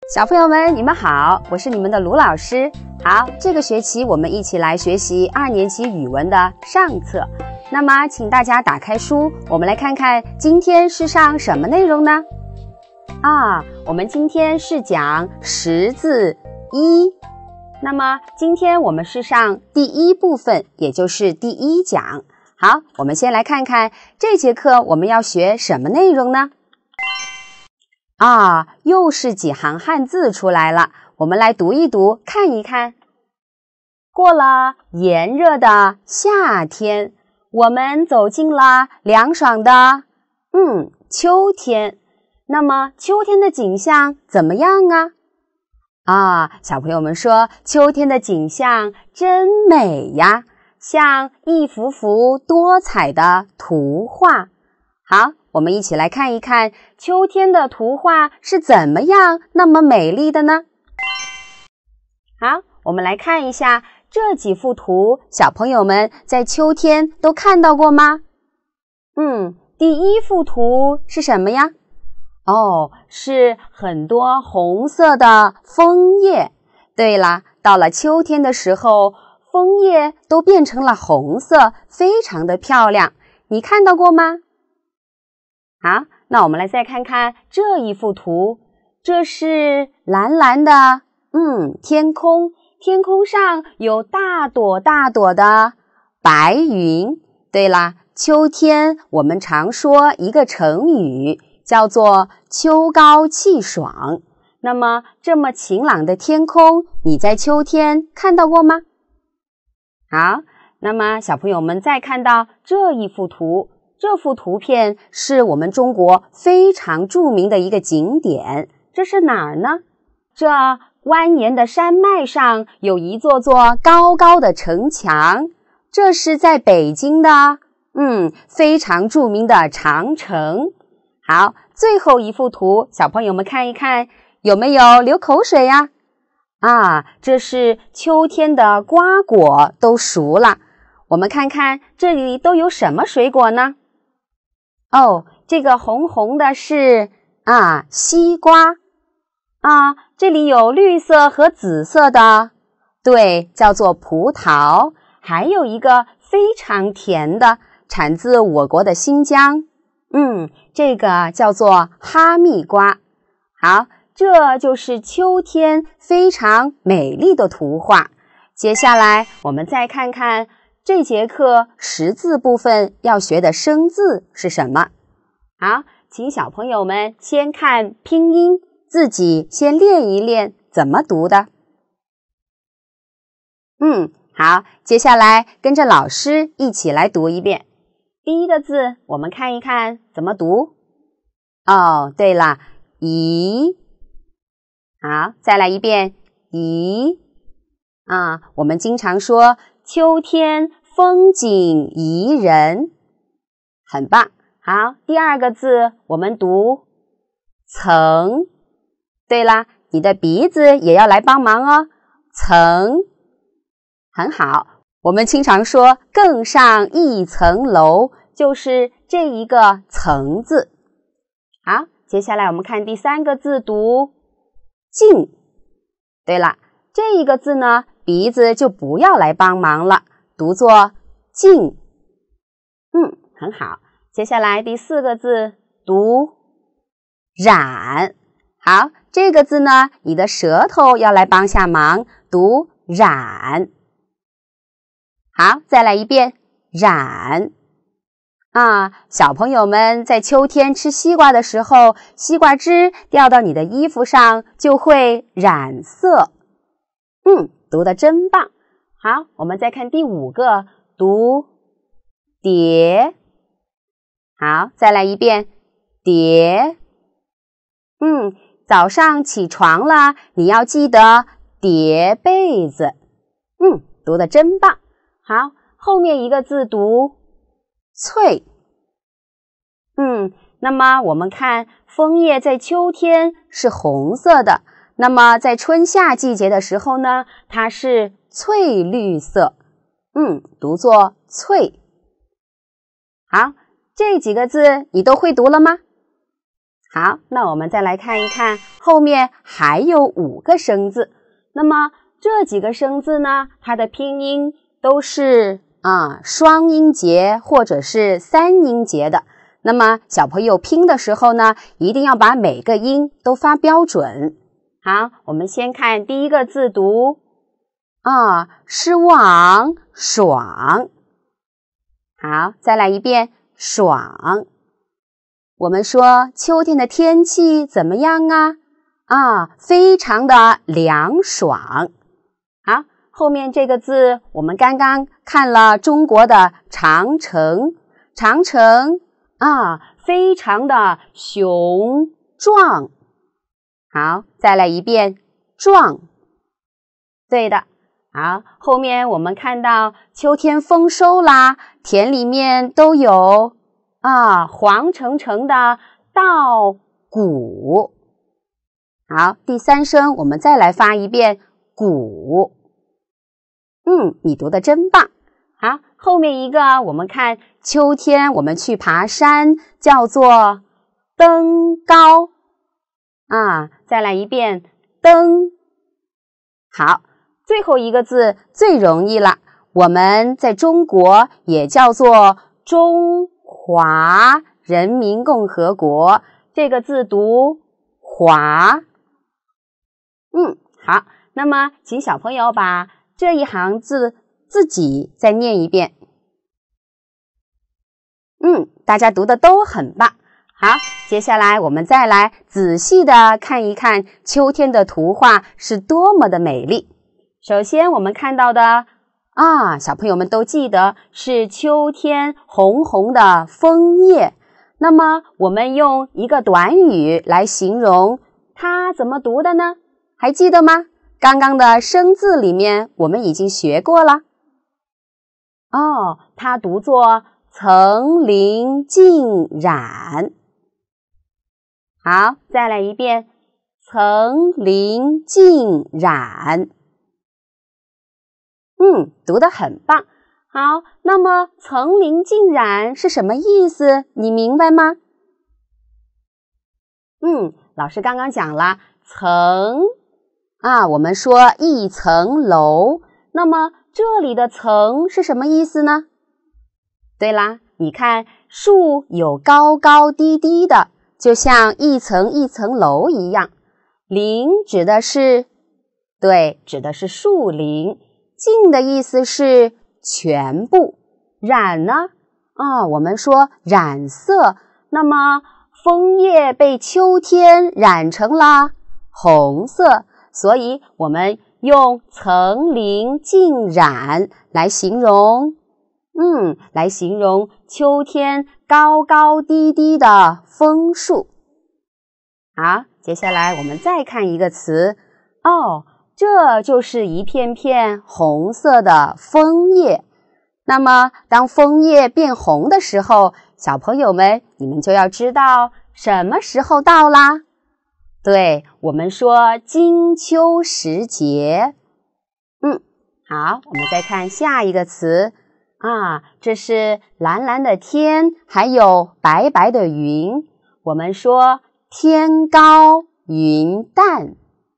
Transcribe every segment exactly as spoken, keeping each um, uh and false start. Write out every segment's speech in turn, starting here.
小朋友们，你们好，我是你们的卢老师。好，这个学期我们一起来学习二年级语文的上册。那么，请大家打开书，我们来看看今天是上什么内容呢？啊，我们今天是讲识字一。那么，今天我们是上第一部分，也就是第一讲。好，我们先来看看这节课我们要学什么内容呢？啊，又是几行汉字出来了，我们来读一读，看一看。过了炎热的夏天，我们走进了凉爽的，嗯，秋天。那么秋天的景象怎么样啊？啊，小朋友们说，秋天的景象真美呀，像一幅幅多彩的图画。好，我们一起来看一看秋天的图画是怎么样那么美丽的呢？好，我们来看一下这几幅图，小朋友们在秋天都看到过吗？嗯，第一幅图是什么呀？哦，是很多红色的枫叶。对了，到了秋天的时候，枫叶都变成了红色，非常的漂亮。你看到过吗？好，那我们来再看看这一幅图，这是蓝蓝的，嗯，天空，天空上有大朵大朵的白云。对啦，秋天我们常说一个成语，叫做秋高气爽。那么这么晴朗的天空，你在秋天看到过吗？好，那么小朋友们再看到这一幅图，这幅图片是我们中国非常著名的一个景点，这是哪儿呢？这蜿蜒的山脉上有一座座高高的城墙，这是在北京的，嗯，非常著名的长城。好，最后一幅图，小朋友们看一看，有没有流口水呀？啊，这是秋天的瓜果都熟了。我们看看这里都有什么水果呢？哦，这个红红的是啊西瓜啊，这里有绿色和紫色的，对，叫做葡萄。还有一个非常甜的，产自我国的新疆，嗯，这个叫做哈密瓜。好，这就是秋天非常美丽的图画。接下来我们再看看这节课识字部分要学的生字是什么？好，请小朋友们先看拼音，自己先练一练怎么读的。嗯，好，接下来跟着老师一起来读一遍。第一个字，我们看一看怎么读。哦，对了，宜。好，再来一遍，宜。啊，我们经常说秋天风景宜人，很棒。好，第二个字我们读层。对啦，你的鼻子也要来帮忙哦，层。很好，我们经常说更上一层楼，就是这一个层字。好，接下来我们看第三个字读静。对了，这一个字呢，鼻子就不要来帮忙了，读作静。嗯，很好。接下来第四个字读染。好，这个字呢，你的舌头要来帮下忙，读染。好，再来一遍，染。啊，小朋友们在秋天吃西瓜的时候，西瓜汁掉到你的衣服上就会染色。嗯，读得真棒。好，我们再看第五个，读叠。好，再来一遍，叠。嗯，早上起床了，你要记得叠被子。嗯，读得真棒。好，后面一个字读翠。嗯，那么我们看枫叶在秋天是红色的，那么在春夏季节的时候呢，它是翠绿色。嗯，读作翠。好，这几个字你都会读了吗？ 好，那我们再来看一看，后面还有五个生字。那么这几个生字呢，它的拼音都是啊双音节或者是三音节的。那么小朋友拼的时候呢，一定要把每个音都发标准。好，我们先看第一个字读啊，失望，爽。好，再来一遍，爽。我们说秋天的天气怎么样啊？啊，非常的凉爽。好，后面这个字我们刚刚看了中国的长城，长城啊，非常的雄壮。好，再来一遍，壮。对的。好，后面我们看到秋天丰收啦，田里面都有啊黄澄澄的稻谷。好，第三声我们再来发一遍，谷。嗯，你读得真棒。好，后面一个我们看秋天我们去爬山叫做登高啊，再来一遍，登。好，最后一个字最容易了，我们在中国也叫做中华人民共和国，这个字读华。嗯，好，那么请小朋友把这一行字自己再念一遍。嗯，大家读的都很棒。好，接下来我们再来仔细的看一看秋天的图画是多么的美丽。首先我们看到的啊，小朋友们都记得是秋天红红的枫叶。那么我们用一个短语来形容它怎么读的呢？还记得吗？刚刚的生字里面我们已经学过了。哦，它读作层林尽染。好，再来一遍，层林尽染。嗯，读得很棒。好，那么层林尽染是什么意思？你明白吗？嗯，老师刚刚讲了，层啊，我们说一层楼，那么这里的层是什么意思呢？对啦，你看树有高高低低的，就像一层一层楼一样。林指的是，对，指的是树林。尽的意思是全部。染呢？啊，我们说染色，那么枫叶被秋天染成了红色，所以我们用层林尽染来形容，嗯，来形容秋天高高低低的枫树。好，接下来我们再看一个词，哦，这就是一片片红色的枫叶。那么当枫叶变红的时候，小朋友们，你们就要知道什么时候到啦？对，我们说金秋时节。嗯，好，我们再看下一个词啊，这是蓝蓝的天，还有白白的云。我们说天高云淡。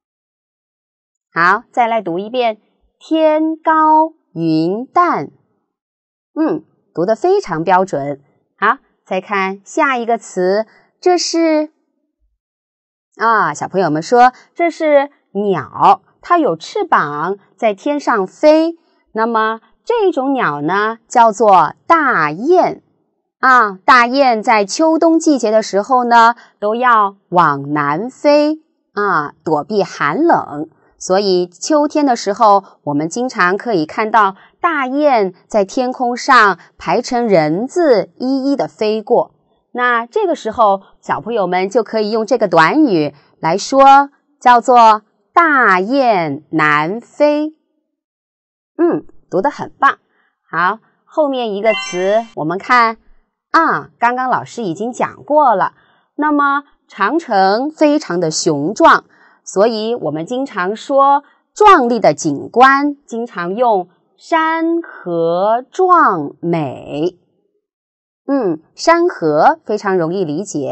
好，再来读一遍，天高云淡。嗯，读得非常标准。好，再看下一个词，这是啊，小朋友们说这是鸟，它有翅膀在天上飞。那么这种鸟呢，叫做大雁啊。大雁在秋冬季节的时候呢，都要往南飞啊，躲避寒冷。所以秋天的时候，我们经常可以看到大雁在天空上排成人字，一一的飞过。那这个时候，小朋友们就可以用这个短语来说，叫做大雁南飞。嗯，读得很棒。好，后面一个词，我们看啊，刚刚老师已经讲过了。那么长城非常的雄壮，所以我们经常说壮丽的景观，经常用山河壮美。嗯，山河非常容易理解，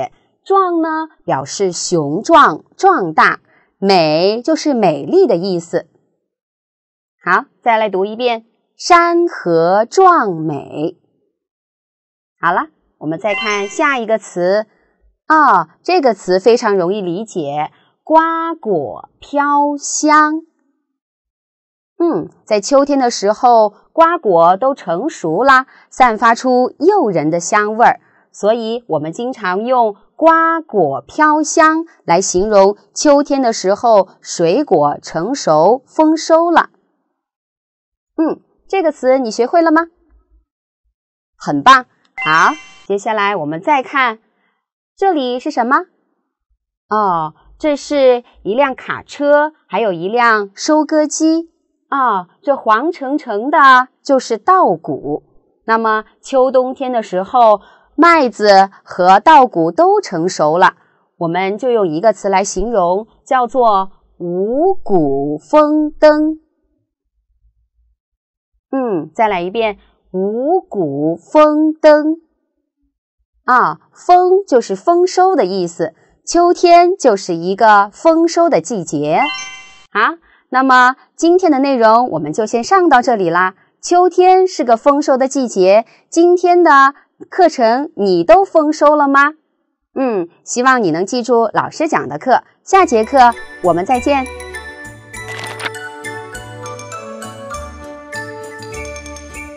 壮呢表示雄壮壮大，美就是美丽的意思。好，再来读一遍，山河壮美。好了，我们再看下一个词哦，这个词非常容易理解，瓜果飘香。嗯，在秋天的时候，瓜果都成熟啦，散发出诱人的香味儿，所以我们经常用瓜果飘香来形容秋天的时候水果成熟丰收了。嗯，这个词你学会了吗？很棒。好，接下来我们再看，这里是什么？哦，这是一辆卡车，还有一辆收割机。哦，这黄澄澄的就是稻谷。那么秋冬天的时候，麦子和稻谷都成熟了，我们就用一个词来形容，叫做五谷丰登。嗯，再来一遍，五谷丰登。啊，丰就是丰收的意思，秋天就是一个丰收的季节。好，那么今天的内容我们就先上到这里啦。秋天是个丰收的季节，今天的课程你都丰收了吗？嗯，希望你能记住老师讲的课，下节课我们再见。